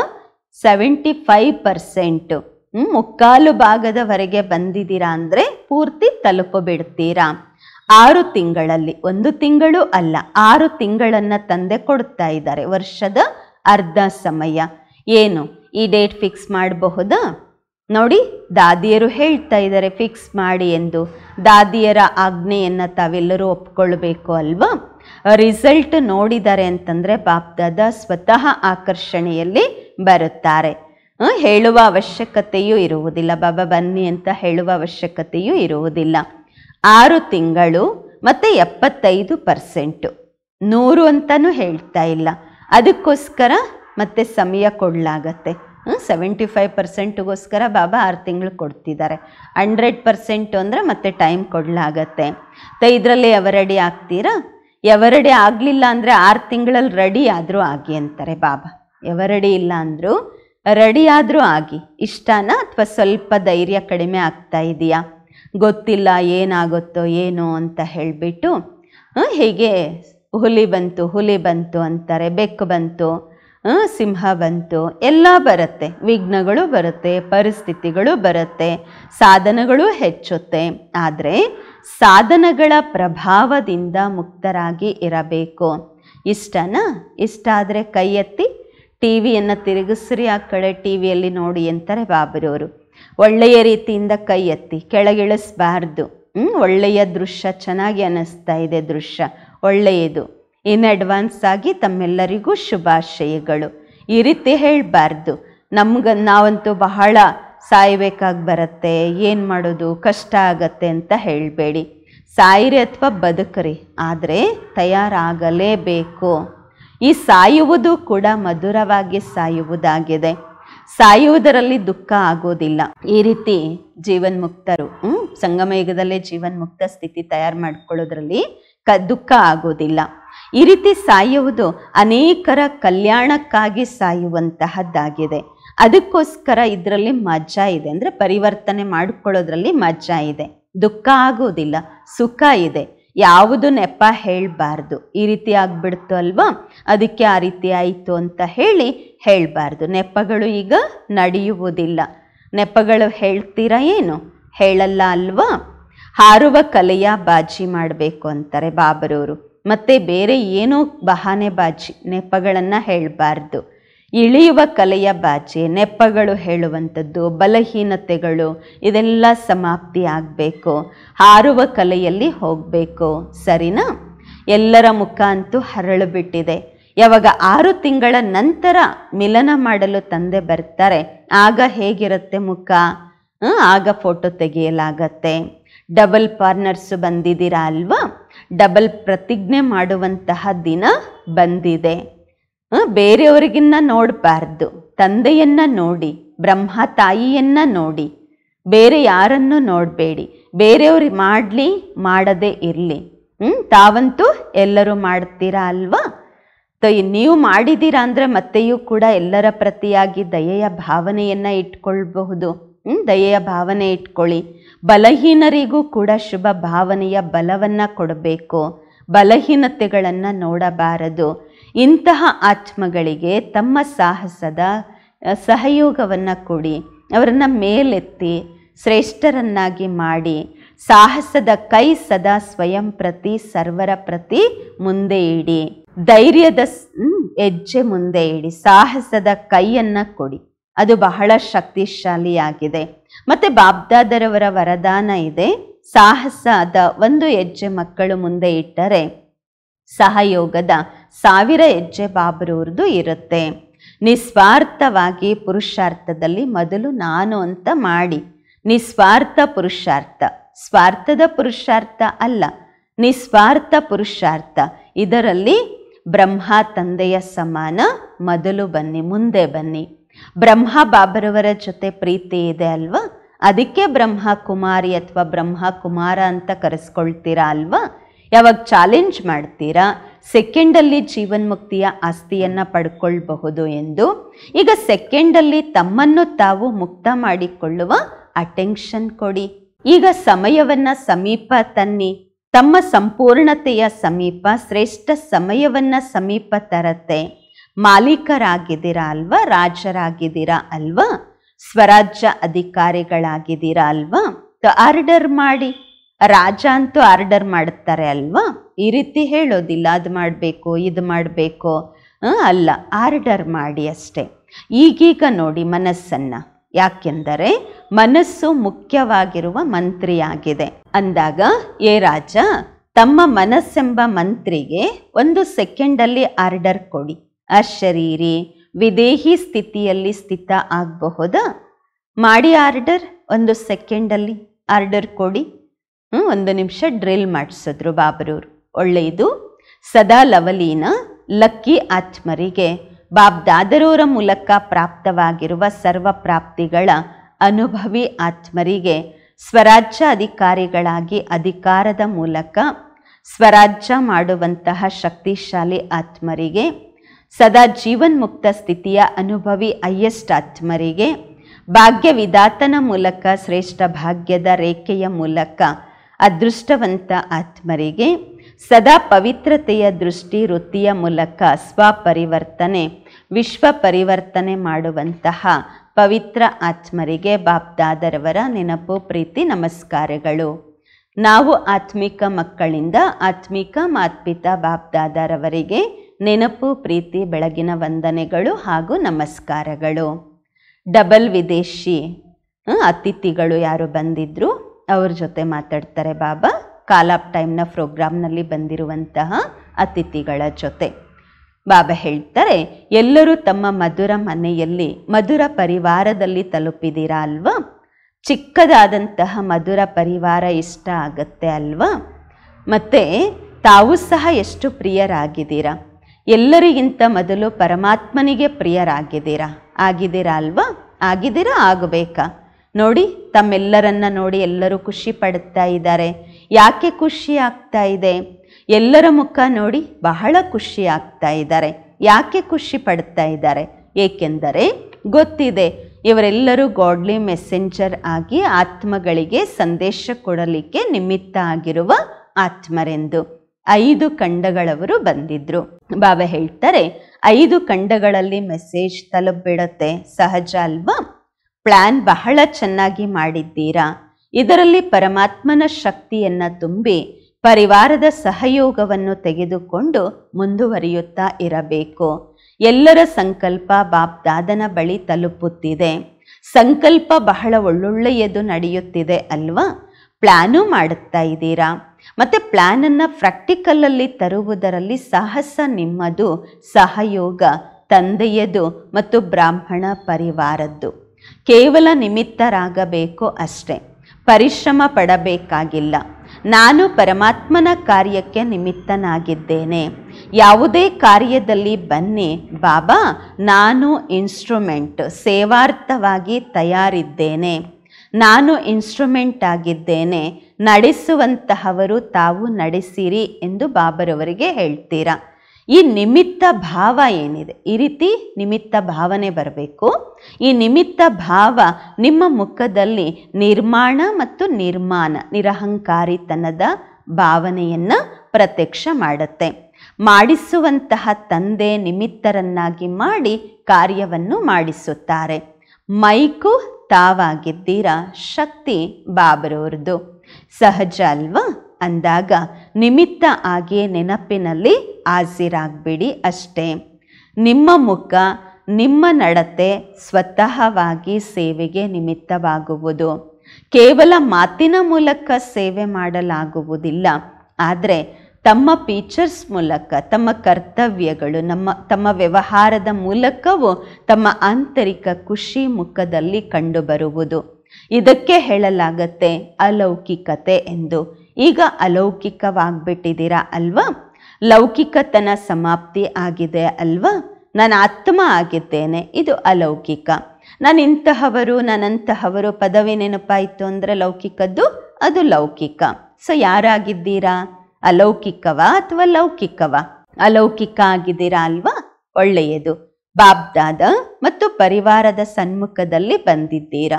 75%. ಮುಕ್ಕಾಲು ಭಾಗದವರೆಗೆ ಬಂದಿದ್ದೀರಾ ಅಂದರೆ ಪೂರ್ತಿ ತಲುಪಿಬಿಡ್ತೀರಾ. 6 ತಿಂಗಳಲ್ಲಿ, 1 ತಿಂಗಳು ಅಲ್ಲ, 6 ತಿಂಗಳನ್ನು ತಂದೆ ಕೊಡ್ತಾ ಇದ್ದಾರೆ, ವರ್ಷದ ಅರ್ಧ ಸಮಯ. ಏನು ಈ ಡೇಟ್ ಫಿಕ್ಸ್ ಮಾಡಬಹುದಾ? ನೋಡಿ, ದಾದಿಯರು ಹೇಳ್ತಾ ಇದ್ದಾರೆ ಫಿಕ್ಸ್ ಮಾಡಿ ಎಂದು. ದಾದಿಯರ ಆಜ್ಞೆಯನ್ನು ತಾವೆಲ್ಲರೂ ಒಪ್ಕೊಳ್ಬೇಕು ಅಲ್ವಾ? ರಿಸಲ್ಟ್ ನೋಡಿದ್ದಾರೆ ಅಂತಂದರೆ ಬಾಪ್ದಾದ ಸ್ವತಃ ಆಕರ್ಷಣೆಯಲ್ಲಿ ಬರುತ್ತಾರೆ. ಹೇಳುವ ಅವಶ್ಯಕತೆಯೂ ಇರುವುದಿಲ್ಲ, ಬಾಬಾ ಬನ್ನಿ ಅಂತ ಹೇಳುವ ಅವಶ್ಯಕತೆಯೂ ಇರುವುದಿಲ್ಲ. 6 ತಿಂಗಳು ಮತ್ತು 75%, 100 ಅಂತಲೂ ಹೇಳ್ತಾ ಇಲ್ಲ. ಅದಕ್ಕೋಸ್ಕರ ಮತ್ತೆ ಸಮಯ ಕೊಡಲಾಗತ್ತೆ. 75%ಗೋಸ್ಕರ ಬಾಬಾ 6 ತಿಂಗಳು ಕೊಡ್ತಿದ್ದಾರೆ. 100% ಅಂದರೆ ಮತ್ತೆ ಟೈಮ್ ಕೊಡಲಾಗತ್ತೆ. ಇದರಲ್ಲಿ ಎವರಡಿ ಆಗ್ತೀರಾ? ಎವರಡಿ ಆಗಲಿಲ್ಲ ಅಂದರೆ 6 ತಿಂಗಳಲ್ಲಿ ರೆಡಿ ಆದರೂ ಆಗಿ ಅಂತಾರೆ ಬಾಬಾ. ಎವರಡಿ ಇಲ್ಲ ಅಂದರೂ ರೆಡಿ ಆದರೂ ಆಗಿ. ಇಷ್ಟನಾ? ಅಥವಾ ಸ್ವಲ್ಪ ಧೈರ್ಯ ಕಡಿಮೆ ಆಗ್ತಾ ಇದೆಯಾ? ಗೊತ್ತಿಲ್ಲ ಏನಾಗುತ್ತೋ ಏನೋ ಅಂತ ಹೇಳಿಬಿಟ್ಟು ಹೀಗೆ ಹುಲಿ ಬಂತು ಅಂತಾರೆ, ಬೆಕ್ಕು ಬಂತು, ಸಿಂಹ ಬಂತು, ಎಲ್ಲ ಬರುತ್ತೆ, ವಿಘ್ನಗಳು ಬರುತ್ತೆ, ಪರಿಸ್ಥಿತಿಗಳು ಬರುತ್ತೆ, ಸಾಧನಗಳು ಹೆಚ್ಚುತ್ತೆ. ಆದರೆ ಸಾಧನಗಳ ಪ್ರಭಾವದಿಂದ ಮುಕ್ತರಾಗಿ ಇರಬೇಕು. ಇಷ್ಟನಾ? ಇಷ್ಟ ಆದರೆ ಕೈ ಎತ್ತಿ. ಟಿ ವಿಯನ್ನು ತಿರುಗಿಸ್ರಿ, ಆ ಕಡೆ ಟಿ ವಿಯಲ್ಲಿ ನೋಡಿ ಅಂತಾರೆ ಬಾಬರವರು. ಒಳ್ಳೆಯ ರೀತಿಯಿಂದ ಕೈ ಎತ್ತಿ, ಕೆಳಗಿಳಿಸಬಾರ್ದು. ಒಳ್ಳೆಯ ದೃಶ್ಯ, ಚೆನ್ನಾಗಿ ಅನ್ನಿಸ್ತಾ ಇದೆ ದೃಶ್ಯ, ಒಳ್ಳೆಯದು. ಇನ್ ಅಡ್ವಾನ್ಸ್ ಆಗಿ ತಮ್ಮೆಲ್ಲರಿಗೂ ಶುಭಾಶಯಗಳು. ಈ ರೀತಿ ಹೇಳಬಾರ್ದು. ನಾವಂತೂ ಬಹಳ ಸಾಯಬೇಕಾಗಿ ಬರುತ್ತೆ, ಏನು ಮಾಡೋದು, ಕಷ್ಟ ಆಗತ್ತೆ ಅಂತ ಹೇಳಬೇಡಿ. ಸಾಯಿರಿ ಅಥವಾ ಬದುಕ್ರಿ, ಆದರೆ ತಯಾರಾಗಲೇಬೇಕು. ಈ ಸಾಯುವುದು ಕೂಡ ಮಧುರವಾಗಿ ಸಾಯುವುದಾಗಿದೆ. ಸಾಯುವುದರಲ್ಲಿ ದುಃಖ ಆಗೋದಿಲ್ಲ. ಈ ರೀತಿ ಜೀವನ್ಮುಕ್ತರು ಸಂಗಮಯುಗದಲ್ಲೇ ಜೀವನ್ಮುಕ್ತ ಸ್ಥಿತಿ ತಯಾರು ಮಾಡ್ಕೊಳ್ಳೋದ್ರಲ್ಲಿ ದುಃಖ ಆಗೋದಿಲ್ಲ. ಈ ರೀತಿ ಸಾಯುವುದು ಅನೇಕರ ಕಲ್ಯಾಣಕ್ಕಾಗಿ ಸಾಯುವಂತಹದ್ದಾಗಿದೆ. ಅದಕ್ಕೋಸ್ಕರ ಇದರಲ್ಲಿ ಮಜಾ ಇದೆ, ಅಂದರೆ ಪರಿವರ್ತನೆ ಮಾಡಿಕೊಳ್ಳೋದ್ರಲ್ಲಿ ಮಜಾ ಇದೆ. ದುಃಖ ಆಗೋದಿಲ್ಲ, ಸುಖ ಇದೆ. ಯಾವುದು ನೆಪ ಹೇಳಬಾರ್ದು. ಈ ರೀತಿ ಆಗ್ಬಿಡ್ತು ಅಲ್ವಾ, ಅದಕ್ಕೆ ಆ ರೀತಿ ಆಯಿತು ಅಂತ ಹೇಳಬಾರ್ದು. ನೆಪಗಳು ಈಗ ನಡೆಯುವುದಿಲ್ಲ. ನೆಪಗಳು ಹೇಳ್ತೀರಾ ಏನು? ಹೇಳಲ್ಲ ಅಲ್ವಾ. ಹಾರುವ ಕಲೆಯ ಬಾಜಿ ಮಾಡಬೇಕು ಅಂತಾರೆ ಬಾಬರವರು. ಮತ್ತೆ ಬೇರೆ ಏನೋ ಬಹಾನೆ ಬಾಜಿ, ನೆಪಗಳನ್ನು ಹೇಳಬಾರ್ದು. ಇಳಿಯುವ ಕಲೆಯ ಬಾಜಿ, ನೆಪಗಳು ಹೇಳುವಂಥದ್ದು, ಬಲಹೀನತೆಗಳು, ಇದೆಲ್ಲ ಸಮಾಪ್ತಿ ಆಗಬೇಕು. ಹಾರುವ ಕಲೆಯಲ್ಲಿ ಹೋಗಬೇಕು. ಸರಿನಾ? ಎಲ್ಲರ ಮುಖ ಅಂತೂ ಹರಳುಬಿಟ್ಟಿದೆ. ಯಾವಾಗ 6 ತಿಂಗಳ ನಂತರ ಮಿಲನ ಮಾಡಲು ತಂದೆ ಬರ್ತಾರೆ, ಆಗ ಹೇಗಿರುತ್ತೆ ಮುಖ? ಆಗ ಫೋಟೋ ತೆಗೆಯಲಾಗತ್ತೆ. ಡಬಲ್ ಪಾರ್ಟ್ನರ್ಸ್ ಬಂದಿದ್ದೀರಾ ಅಲ್ವಾ? ಡಬಲ್ ಪ್ರತಿಜ್ಞೆ ಮಾಡುವಂತಹ ದಿನ ಬಂದಿದೆ. ಬೇರೆಯವರಿಗಿನ್ನ ನೋಡಬಾರ್ದು, ತಂದೆಯನ್ನ ನೋಡಿ, ಬ್ರಹ್ಮ ತಾಯಿಯನ್ನ ನೋಡಿ, ಬೇರೆ ಯಾರನ್ನು ನೋಡಬೇಡಿ. ಬೇರೆಯವ್ರು ಮಾಡಲಿ, ಮಾಡದೇ ಇರಲಿ. ತಾವಂತೂ ಎಲ್ಲರೂ ಮಾಡ್ತೀರಾ ಅಲ್ವಾ? ನೀವು ಮಾಡಿದ್ದೀರಾ ಅಂದರೆ ಮತ್ತೆಯೂ ಕೂಡ ಎಲ್ಲರ ಪ್ರತಿಯಾಗಿ ದಯೆಯ ಭಾವನೆಯನ್ನು ಇಟ್ಕೊಳ್ಬಹುದು. ದಯೆಯ ಭಾವನೆ ಇಟ್ಕೊಳ್ಳಿ. ಬಲಹೀನರಿಗೂ ಕೂಡ ಶುಭ ಭಾವನೆಯ ಬಲವನ್ನು ಕೊಡಬೇಕು. ಬಲಹೀನತೆಗಳನ್ನು ನೋಡಬಾರದು. ಇಂತಹ ಆತ್ಮಗಳಿಗೆ ತಮ್ಮ ಸಾಹಸದ ಸಹಯೋಗವನ್ನು ಕೊಡಿ. ಅವರನ್ನು ಮೇಲೆತ್ತಿ ಶ್ರೇಷ್ಠರನ್ನಾಗಿ ಮಾಡಿ. ಸಾಹಸದ ಕೈ ಸದಾ ಸ್ವಯಂ ಪ್ರತಿ ಸರ್ವರ ಪ್ರತಿ ಮುಂದೆ ಇಡಿ. ಧೈರ್ಯದ ಹೆಜ್ಜೆ ಮುಂದೆ ಇಡಿ. ಸಾಹಸದ ಕೈಯನ್ನು ಕೊಡಿ. ಅದು ಬಹಳ ಶಕ್ತಿಶಾಲಿಯಾಗಿದೆ. ಮತ್ತೆ ಬಾಬ್ದಾದರವರ ವರದಾನ ಇದೆ. ಸಾಹಸದ ಒಂದು ಹೆಜ್ಜೆ ಮಕ್ಕಳು ಮುಂದೆ ಇಟ್ಟರೆ ಸಹಯೋಗದ 1000 ಹೆಜ್ಜೆ ಬಾಬರವ್ರದ್ದು ಇರುತ್ತೆ. ನಿಸ್ವಾರ್ಥವಾಗಿ ಪುರುಷಾರ್ಥದಲ್ಲಿ ಮೊದಲು ನಾನು ಅಂತ ಮಾಡಿ. ನಿಸ್ವಾರ್ಥ ಪುರುಷಾರ್ಥ, ಸ್ವಾರ್ಥದ ಪುರುಷಾರ್ಥ ಅಲ್ಲ, ನಿಸ್ವಾರ್ಥ ಪುರುಷಾರ್ಥ. ಇದರಲ್ಲಿ ಬ್ರಹ್ಮ ತಂದೆಯ ಸಮಾನ ಮೊದಲು ಬನ್ನಿ, ಮುಂದೆ ಬನ್ನಿ. ಬ್ರಹ್ಮ ಬಾಬರವರ ಜೊತೆ ಪ್ರೀತಿ ಇದೆ ಅಲ್ವಾ? ಅದಕ್ಕೆ ಬ್ರಹ್ಮ ಕುಮಾರಿ ಅಥವಾ ಬ್ರಹ್ಮ ಕುಮಾರ ಅಂತ ಕರೆಸ್ಕೊಳ್ತೀರಾ ಅಲ್ವಾ? ಯಾವಾಗ ಚಾಲೆಂಜ್ ಮಾಡ್ತೀರಾ ಸೆಕೆಂಡಲ್ಲಿ ಜೀವನ್ಮುಕ್ತಿಯ ಆಸ್ತಿಯನ್ನು ಪಡ್ಕೊಳ್ಬಹುದು ಎಂದು, ಈಗ ಸೆಕೆಂಡಲ್ಲಿ ತಮ್ಮನ್ನು ತಾವು ಮುಕ್ತ ಮಾಡಿಕೊಳ್ಳುವ ಅಟೆನ್ಷನ್ ಕೊಡಿ. ಈಗ ಸಮಯವನ್ನು ಸಮೀಪ ತನ್ನಿ. ತಮ್ಮ ಸಂಪೂರ್ಣತೆಯ ಸಮೀಪ, ಶ್ರೇಷ್ಠ ಸಮಯವನ್ನು ಸಮೀಪ ತರತ್ತೆ. ಮಾಲೀಕರಾಗಿದ್ದೀರಾ ಅಲ್ವಾ? ರಾಜರಾಗಿದ್ದೀರಾ ಅಲ್ವಾ? ಸ್ವರಾಜ್ಯ ಅಧಿಕಾರಿಗಳಾಗಿದ್ದೀರಾ ಅಲ್ವಾ? ಆರ್ಡರ್ ಮಾಡಿ. ರಾಜ ಅಂತೂ ಆರ್ಡರ್ ಮಾಡುತ್ತಾರೆ ಅಲ್ವಾ? ಈ ರೀತಿ ಹೇಳೋದಿಲ್ಲ, ಅದು ಮಾಡಬೇಕು ಇದು ಮಾಡಬೇಕು ಅಲ್ಲ, ಆರ್ಡರ್ ಮಾಡಿ ಅಷ್ಟೆ. ಈಗೀಗ ನೋಡಿ ಮನಸ್ಸನ್ನು. ಯಾಕೆಂದರೆ ಮನಸ್ಸು ಮುಖ್ಯವಾಗಿರುವ ಮಂತ್ರಿಯಾಗಿದೆ ಅಂದಾಗ, ಏ ರಾಜ, ತಮ್ಮ ಮನಸ್ಸೆಂಬ ಮಂತ್ರಿಗೆ 1 ಸೆಕೆಂಡಲ್ಲಿ ಆರ್ಡರ್ ಕೊಡಿ. ಅಶರೀರಿ ವಿದೇಹಿ ಸ್ಥಿತಿಯಲ್ಲಿ ಸ್ಥಿತ ಆಗಬಹುದಾ? ಮಾಡಿ ಆರ್ಡರ್. 1 ಸೆಕೆಂಡಲ್ಲಿ ಆರ್ಡರ್ ಕೊಡಿ. 1 ನಿಮಿಷ ಡ್ರಿಲ್ ಮಾಡಿಸಿದ್ರು ಬಾಬರವರು. ಒಳ್ಳೆಯದು. ಸದಾ ಲವಲೀನ ಲಕ್ಕಿ ಆತ್ಮರಿಗೆ ಬಾಬ್ದಾದರವರ ಮೂಲಕ ಪ್ರಾಪ್ತವಾಗಿರುವ ಸರ್ವ ಪ್ರಾಪ್ತಿಗಳ ಅನುಭವಿ ಆತ್ಮರಿಗೆ ಸ್ವರಾಜ್ಯ ಅಧಿಕಾರಿಗಳಾಗಿ ಅಧಿಕಾರದ ಮೂಲಕ ಸ್ವರಾಜ್ಯ ಮಾಡುವಂತಹ ಶಕ್ತಿಶಾಲಿ ಆತ್ಮರಿಗೆ, ಸದಾ ಜೀವನ್ಮುಕ್ತ ಸ್ಥಿತಿಯ ಅನುಭವಿ ಹೈಯೆಸ್ಟ್ ಆತ್ಮರಿಗೆ, ಭಾಗ್ಯ ವಿಧಾತನ ಮೂಲಕ ಶ್ರೇಷ್ಠ ಭಾಗ್ಯದ ರೇಖೆಯ ಮೂಲಕ ಅದೃಷ್ಟವಂತ ಆತ್ಮರಿಗೆ, ಸದಾ ಪವಿತ್ರತೆಯ ದೃಷ್ಟಿ ವೃತ್ತಿಯ ಮೂಲಕ ಸ್ವಪರಿವರ್ತನೆ ವಿಶ್ವ ಪರಿವರ್ತನೆ ಮಾಡುವಂತಹ ಪವಿತ್ರ ಆತ್ಮರಿಗೆ ಬಾಪ್ದಾದರವರ ನೆನಪು, ಪ್ರೀತಿ, ನಮಸ್ಕಾರಗಳು. ನಾವು ಆತ್ಮಿಕ ಮಕ್ಕಳಿಂದ ಆತ್ಮಿಕ ಮಾತ್ಪಿತಾ ಬಾಪ್ದಾದರವರಿಗೆ ನೆನಪು, ಪ್ರೀತಿ, ಬೆಳಗಿನ ವಂದನೆಗಳು ಹಾಗೂ ನಮಸ್ಕಾರಗಳು. ಡಬಲ್ ವಿದೇಶಿ ಅತಿಥಿಗಳು ಯಾರು ಬಂದಿದ್ರು ಅವ್ರ ಜೊತೆ ಮಾತಾಡ್ತಾರೆ ಬಾಬಾ. ಕಾಲ್ ಆಫ್ ಟೈಮ್ನ ಪ್ರೋಗ್ರಾಮ್ನಲ್ಲಿ ಬಂದಿರುವಂತಹ ಅತಿಥಿಗಳ ಜೊತೆ ಬಾಬಾ ಹೇಳ್ತಾರೆ, ಎಲ್ಲರೂ ತಮ್ಮ ಮಧುರ ಮನೆಯಲ್ಲಿ ಮಧುರ ಪರಿವಾರದಲ್ಲಿ ತಲುಪಿದ್ದೀರಾ ಅಲ್ವಾ? ಚಿಕ್ಕದಾದಂತಹ ಮಧುರ ಪರಿವಾರ ಇಷ್ಟ ಆಗತ್ತೆ ಅಲ್ವಾ? ಮತ್ತು ತಾವು ಸಹ ಎಷ್ಟು ಪ್ರಿಯರಾಗಿದ್ದೀರಾ. ಎಲ್ಲರಿಗಿಂತ ಮೊದಲು ಪರಮಾತ್ಮನಿಗೆ ಪ್ರಿಯರಾಗಿದ್ದೀರಾ ಅಲ್ವಾ? ಆಗಿದ್ದೀರಾ, ಆಗಬೇಕಾ? ನೋಡಿ, ತಮ್ಮೆಲ್ಲರನ್ನ ನೋಡಿ ಎಲ್ಲರೂ ಖುಷಿ ಪಡ್ತಾ ಇದ್ದಾರೆ. ಯಾಕೆ ಖುಷಿ ಆಗ್ತಾ ಇದೆ? ಎಲ್ಲರ ಮುಖ ನೋಡಿ ಬಹಳ ಖುಷಿ ಆಗ್ತಾ ಇದ್ದಾರೆ. ಯಾಕೆ ಖುಷಿ ಪಡ್ತಾ ಇದ್ದಾರೆ? ಏಕೆಂದರೆ ಗೊತ್ತಿದೆ ಇವರೆಲ್ಲರೂ ಗಾಡ್ಲಿ ಮೆಸೆಂಜರ್ ಆಗಿ ಆತ್ಮಗಳಿಗೆ ಸಂದೇಶ ಕೊಡಲಿಕ್ಕೆ ನಿಮಿತ್ತ ಆಗಿರುವ ಆತ್ಮರೆಂದು. 5 ಖಂಡಗಳವರು ಬಂದಿದ್ರು. ಬಾಬಾ ಹೇಳ್ತಾರೆ, 5 ಖಂಡಗಳಲ್ಲಿ ಮೆಸೇಜ್ ತಲುಪಿಬಿಡತ್ತೆ, ಸಹಜ ಅಲ್ವಾ? ಪ್ಲ್ಯಾನ್ ಬಹಳ ಚೆನ್ನಾಗಿ ಮಾಡಿದ್ದೀರಾ. ಇದರಲ್ಲಿ ಪರಮಾತ್ಮನ ಶಕ್ತಿಯನ್ನು ತುಂಬಿ ಪರಿವಾರದ ಸಹಯೋಗವನ್ನು ತೆಗೆದುಕೊಂಡು ಮುಂದುವರಿಯುತ್ತಾ ಇರಬೇಕು. ಎಲ್ಲರ ಸಂಕಲ್ಪ ಬಾಪ್ದಾದನ ಬಳಿ ತಲುಪುತ್ತಿದೆ. ಸಂಕಲ್ಪ ಬಹಳ ಒಳ್ಳೊಳ್ಳೆಯದು ನಡೆಯುತ್ತಿದೆ ಅಲ್ವಾ? ಪ್ಲ್ಯಾನು ಮಾಡುತ್ತಾ ಇದ್ದೀರಾ. ಮತ್ತು ಪ್ಲ್ಯಾನನ್ನು ಪ್ರಾಕ್ಟಿಕಲಲ್ಲಿ ತರುವುದರಲ್ಲಿ ಸಾಹಸ ನಿಮ್ಮದು, ಸಹಯೋಗ ತಂದೆಯದು ಮತ್ತು ಬ್ರಾಹ್ಮಣ ಪರಿವಾರದ್ದು. ಕೇವಲ ನಿಮಿತ್ತರಾಗಬೇಕು ಅಷ್ಟೇ, ಪರಿಶ್ರಮ ಪಡಬೇಕಾಗಿಲ್ಲ. ನಾನು ಪರಮಾತ್ಮನ ಕಾರ್ಯಕ್ಕೆ ನಿಮಿತ್ತನಾಗಿದ್ದೇನೆ. ಯಾವುದೇ ಕಾರ್ಯದಲ್ಲಿ ಬನ್ನಿ ಬಾಬಾ, ನಾನು ಇನ್ಸ್ಟ್ರುಮೆಂಟ್, ಸೇವಾರ್ಥವಾಗಿ ತಯಾರಿದ್ದೇನೆ. ನಾನು ಇನ್ಸ್ಟ್ರುಮೆಂಟ್ ಆಗಿದ್ದೇನೆ, ನಡೆಸುವಂತಹವರು ತಾವು ನಡೆಸಿರಿ ಎಂದು ಬಾಬರವರಿಗೆ ಹೇಳ್ತೀರಾ. ಈ ನಿಮಿತ್ತ ಭಾವ ಏನಿದೆ, ಈ ರೀತಿ ನಿಮಿತ್ತ ಭಾವನೆ ಬರಬೇಕು. ಈ ನಿಮಿತ್ತ ಭಾವ ನಿಮ್ಮ ಮುಖದಲ್ಲಿ ನಿರ್ಮಾಣ ಮತ್ತು ನಿರ್ಮಾಣ, ನಿರಹಂಕಾರಿತನದ ಭಾವನೆಯನ್ನು ಪ್ರತ್ಯಕ್ಷ ಮಾಡುತ್ತೆ. ಮಾಡಿಸುವಂತಹ ತಂದೆ ನಿಮಿತ್ತರನ್ನಾಗಿ ಮಾಡಿ ಕಾರ್ಯವನ್ನು ಮಾಡಿಸುತ್ತಾರೆ. ಮೈಕು ತಾವಾಗಿದ್ದೀರಾ, ಶಕ್ತಿ ಬಾಬರವ್ರದ್ದು. ಸಹಜ ಅಲ್ವಾ? ಅಂದಾಗ ನಿಮಿತ್ತ ಆಗಿ ನೆನಪಿನಲ್ಲಿ ಹಾಸಿರಾಗ್ಬಿಡಿ ಅಷ್ಟೇ. ನಿಮ್ಮ ಮುಖ, ನಿಮ್ಮ ನಡತೆ ಸ್ವತಃವಾಗಿ ಸೇವೆಗೆ ನಿಮಿತ್ತವಾಗುವುದು. ಕೇವಲ ಮಾತಿನ ಮೂಲಕ ಸೇವೆ ಮಾಡಲಾಗುವುದಿಲ್ಲ, ಆದರೆ ತಮ್ಮ ಫೀಚರ್ಸ್ ಮೂಲಕ, ತಮ್ಮ ಕರ್ತವ್ಯಗಳು, ತಮ್ಮ ವ್ಯವಹಾರದ ಮೂಲಕವೂ ತಮ್ಮ ಆಂತರಿಕ ಖುಷಿ ಮುಖದಲ್ಲಿ ಕಂಡುಬರುವುದು. ಇದಕ್ಕೆ ಹೇಳಲಾಗತ್ತೆ ಅಲೌಕಿಕತೆ ಎಂದು. ಈಗ ಅಲೌಕಿಕವಾಗ್ಬಿಟ್ಟಿದ್ದೀರಾ ಅಲ್ವಾ? ಲೌಕಿಕತನ ಸಮಾಪ್ತಿ ಆಗಿದೆ ಅಲ್ವಾ? ನಾನು ಆತ್ಮ ಆಗಿದ್ದೇನೆ, ಇದು ಅಲೌಕಿಕ. ನಾನು ಇಂತಹವರು, ನನ್ನಂತಹವರು ಪದವಿ ನೆನಪಾಯಿತು ಅಂದರೆ ಲೌಕಿಕದ್ದು, ಅದು ಲೌಕಿಕ. ಸೊ ಯಾರಾಗಿದ್ದೀರಾ? ಅಲೌಕಿಕವಾ ಅಥವಾ ಲೌಕಿಕವಾ? ಅಲೌಕಿಕ ಆಗಿದ್ದೀರಾ ಅಲ್ವಾ? ಒಳ್ಳೆಯದು. ಬಾಬ್ದಾದ ಮತ್ತು ಪರಿವಾರದ ಸನ್ಮುಖದಲ್ಲಿ ಬಂದಿದ್ದೀರಾ.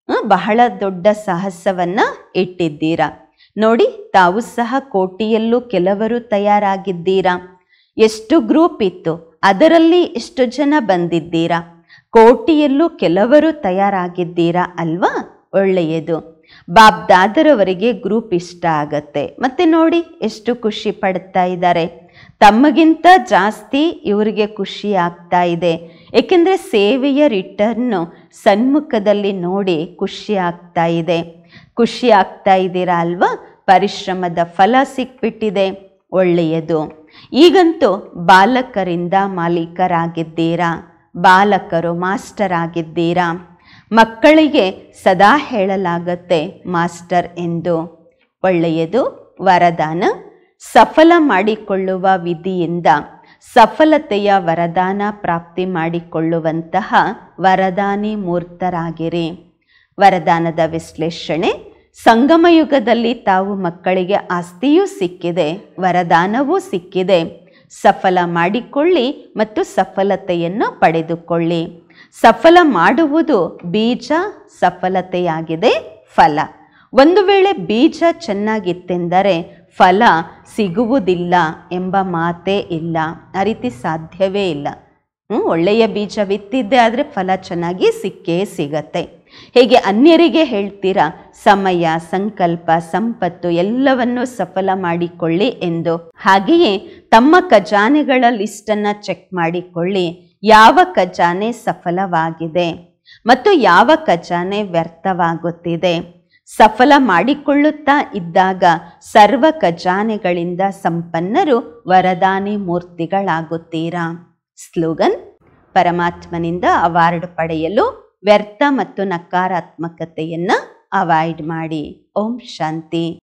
ಬಹಳ ದೊಡ್ಡ ಸಾಹಸವನ್ನ ಇಟ್ಟಿದ್ದೀರಾ. ನೋಡಿ, ತಾವು ಸಹ ಕೋಟಿಯಲ್ಲೂ ಕೆಲವರು ತಯಾರಾಗಿದ್ದೀರಾ. ಎಷ್ಟು ಗ್ರೂಪ್ ಇತ್ತು, ಅದರಲ್ಲಿ ಎಷ್ಟು ಜನ ಬಂದಿದ್ದೀರಾ? ಕೋಟಿಯಲ್ಲೂ ಕೆಲವರು ತಯಾರಾಗಿದ್ದೀರಾ ಅಲ್ವಾ? ಒಳ್ಳೆಯದು. ಬಾಬ್ದಾದರವರಿಗೆ ಗ್ರೂಪ್ ಇಷ್ಟ ಆಗತ್ತೆ. ಮತ್ತೆ ನೋಡಿ ಎಷ್ಟು ಖುಷಿ ಪಡ್ತಾ ಇದ್ದಾರೆ. ತಮಗಿಂತ ಜಾಸ್ತಿ ಇವರಿಗೆ ಖುಷಿ ಆಗ್ತಾ ಇದೆ. ಏಕೆಂದರೆ ಸೇವೆಯ ರಿಟರ್ನು ಸನ್ಮುಖದಲ್ಲಿ ನೋಡಿ ಖುಷಿ ಆಗ್ತಾ ಇದೆ. ಖುಷಿ ಆಗ್ತಾ ಇದ್ದೀರಾ ಅಲ್ವಾ? ಪರಿಶ್ರಮದ ಫಲ ಸಿಕ್ಬಿಟ್ಟಿದೆ. ಒಳ್ಳೆಯದು. ಈಗಂತೂ ಬಾಲಕರಿಂದ ಮಾಲೀಕರಾಗಿದ್ದೀರಾ. ಬಾಲಕರು ಮಾಸ್ಟರ್ ಆಗಿದ್ದೀರಾ. ಮಕ್ಕಳಿಗೆ ಸದಾ ಹೇಳಲಾಗತ್ತೆ ಮಾಸ್ಟರ್ ಎಂದು. ಒಳ್ಳೆಯದು. ವರದಾನ: ಸಫಲ ಮಾಡಿಕೊಳ್ಳುವ ವಿಧಿಯಿಂದ ಸಫಲತೆಯ ವರದಾನ ಪ್ರಾಪ್ತಿ ಮಾಡಿಕೊಳ್ಳುವಂತಹ ವರದಾನಿ ಮೂರ್ತರಾಗಿರಿ. ವರದಾನದ ವಿಶ್ಲೇಷಣೆ: ಸಂಗಮಯುಗದಲ್ಲಿ ತಾವು ಮಕ್ಕಳಿಗೆ ಆಸ್ತಿಯೂ ಸಿಕ್ಕಿದೆ, ವರದಾನವೂ ಸಿಕ್ಕಿದೆ. ಸಫಲ ಮಾಡಿಕೊಳ್ಳಿ ಮತ್ತು ಸಫಲತೆಯನ್ನು ಪಡೆದುಕೊಳ್ಳಿ. ಸಫಲ ಮಾಡುವುದು ಬೀಜ, ಸಫಲತೆಯಾಗಿದೆ ಫಲ. ಒಂದು ವೇಳೆ ಬೀಜ ಚೆನ್ನಾಗಿತ್ತೆಂದರೆ ಫಲ ಸಿಗುವುದಿಲ್ಲ ಎಂಬ ಮಾತೇ ಇಲ್ಲ. ಆ ರೀತಿ ಸಾಧ್ಯವೇ ಇಲ್ಲ. ಒಳ್ಳೆಯ ಬೀಜ ಬಿತ್ತಿದ್ದೆ ಆದರೆ ಫಲ ಚೆನ್ನಾಗಿ ಸಿಕ್ಕೇ ಸಿಗತ್ತೆ. ಹೇಗೆ ಅನ್ಯರಿಗೆ ಹೇಳ್ತೀರಾ ಸಮಯ, ಸಂಕಲ್ಪ, ಸಂಪತ್ತು ಎಲ್ಲವನ್ನೂ ಸಫಲ ಮಾಡಿಕೊಳ್ಳಿ ಎಂದು, ಹಾಗೆಯೇ ತಮ್ಮ ಖಜಾನೆಗಳ ಲಿಸ್ಟನ್ನು ಚೆಕ್ ಮಾಡಿಕೊಳ್ಳಿ. ಯಾವ ಖಜಾನೆ ಸಫಲವಾಗಿದೆ ಮತ್ತು ಯಾವ ಖಜಾನೆ ವ್ಯರ್ಥವಾಗುತ್ತಿದೆ. ಸಫಲ ಮಾಡಿಕೊಳ್ಳುತ್ತಾ ಇದ್ದಾಗ ಸರ್ವ ಖಜಾನೆಗಳಿಂದ ಸಂಪನ್ನರು ವರದಾನಿ ಮೂರ್ತಿಗಳಾಗುತ್ತೀರಾ. ಸ್ಲೋಗನ್: ಪರಮಾತ್ಮನಿಂದ ಅವಾರ್ಡ್ ಪಡೆಯಲು ವ್ಯರ್ಥ ಮತ್ತು ನಕಾರಾತ್ಮಕತೆಯನ್ನು ಅವಾಯ್ಡ್ ಮಾಡಿ. ಓಂ ಶಾಂತಿ.